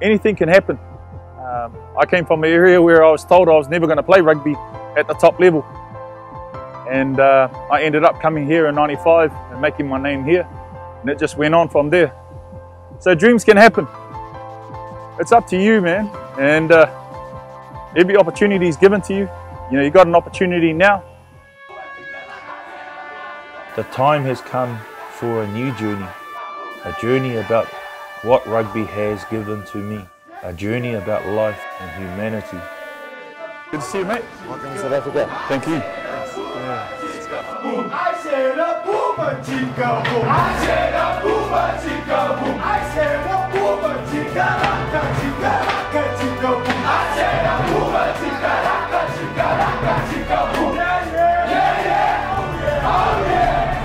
anything can happen. I came from an area where I was told I was never going to play rugby at the top level. And I ended up coming here in '95 and making my name here. And it just went on from there. So dreams can happen. It's up to you, man. And every opportunity is given to you. You know, you got an opportunity now. The time has come for a new journey. A journey about what rugby has given to me. A journey about life and humanity. Good to see you, mate. Welcome to South Africa. Thank you. I said a boomer chica boom. I said a boomer chica boom. I said a boomer chica raka chica raka chica boom. I said a boomer chica raka chica raka chica boom. Yeah, yeah, yeah, yeah. Oh yeah, oh yeah.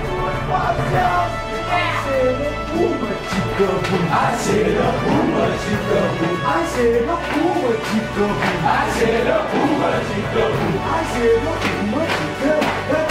I said a boomer chica boom. I said a boomer chica boom. I said a boomer chica boom. I said a boomer chica boom. I said a boomer chica raka.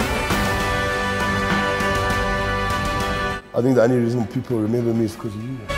I think the only reason people remember me is because of you.